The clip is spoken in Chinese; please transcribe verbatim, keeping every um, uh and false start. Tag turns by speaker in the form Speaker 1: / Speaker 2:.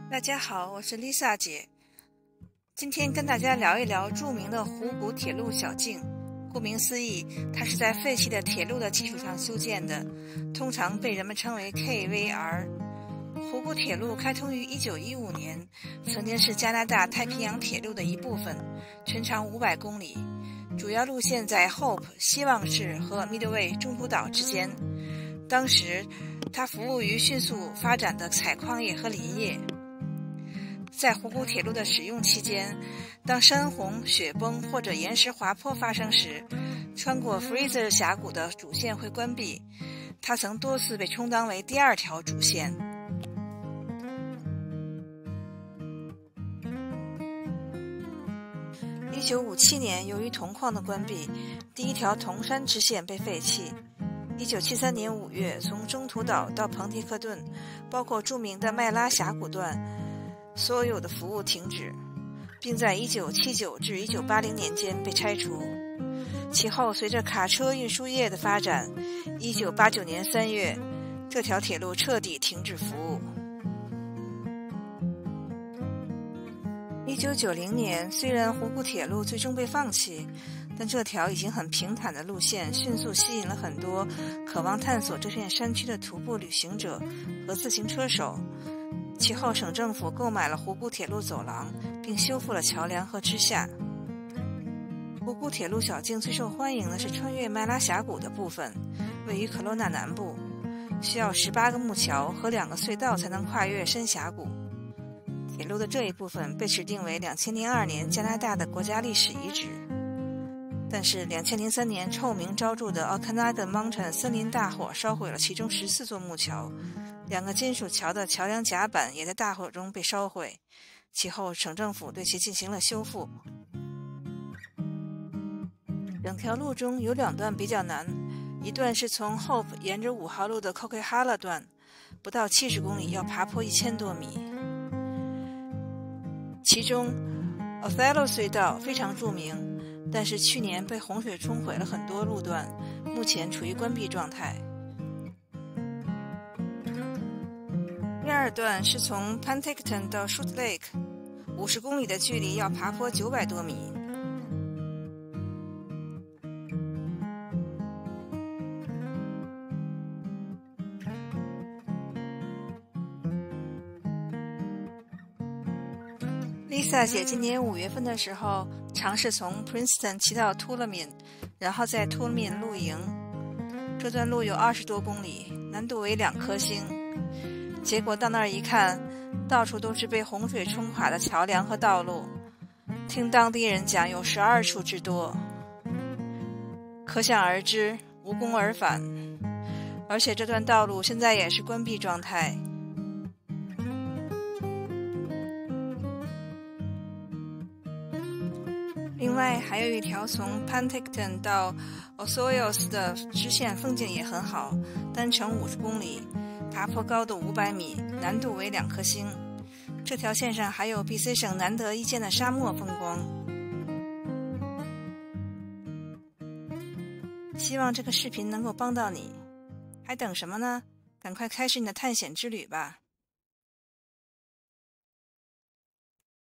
Speaker 1: 大家好，我是 Lisa 姐。今天跟大家聊一聊著名的湖谷铁路小径。顾名思义，它是在废弃的铁路的基础上修建的，通常被人们称为 K V R。湖谷铁路开通于一九一五年，曾经是加拿大太平洋铁路的一部分，全长五百公里，主要路线在 Hope 希望市和 Midway 中途岛之间。当时，它服务于迅速发展的采矿业和林业。在湖谷铁路的使用期间，当山洪、雪崩或者岩石滑坡发生时，穿过 Fraser 峡谷的主线会关闭，它曾多次被充当为第二条主线。一九五七年，由于铜矿的关闭，第一条铜山支线被废弃。一九七三年五月，从中途岛到彭迪克顿，包括著名的麦拉峡谷段，所有的服务停止，并在一九七九至一九八零年间被拆除。其后，随着卡车运输业的发展，一九八九年三月，这条铁路彻底停止服务。一九九零年，虽然湖谷铁路最终被放弃，但这条已经很平坦的路线迅速吸引了很多渴望探索这片山区的徒步旅行者和自行车手。其后，省政府购买了湖谷铁路走廊，并修复了桥梁和支架。湖谷铁路小径最受欢迎的是穿越麦拉峡谷的部分，位于科罗纳南部，需要十八个木桥和两个隧道才能跨越深峡谷。铁路的这一部分被指定为两千零二年加拿大的国家历史遗址。但是两千零三年臭名昭著的 Okanagan Mountain 森林大火烧毁了其中十四座木桥，两个金属桥的桥梁甲板也在大火中被烧毁，其后省政府对其进行了修复。整条路中有两段比较难，一段是从 Hope 沿着五号路的 Coquihalla 段，不到七十公里，要爬坡一千多米。其中 Othello 隧道非常著名，但是去年被洪水冲毁了很多路段，目前处于关闭状态。第二段是从 Penticton 到 Shoot Lake， 五十公里的距离，要爬坡九百多米。Lisa 姐今年五月份的时候，尝试从 Princeton 骑到 Tullamin， 然后在 Tullamin 露营。这段路有二十多公里，难度为两颗星。结果到那儿一看，到处都是被洪水冲垮的桥梁和道路，听当地人讲有十二处之多，可想而知，无功而返。而且这段道路现在也是关闭状态。另外还有一条从 Penticton 到 Osoyoos 的支线，风景也很好，单程五十公里，爬坡高度五百米，难度为两颗星。这条线上还有 B C 省难得一见的沙漠风光。希望这个视频能够帮到你，还等什么呢？赶快开始你的探险之旅吧。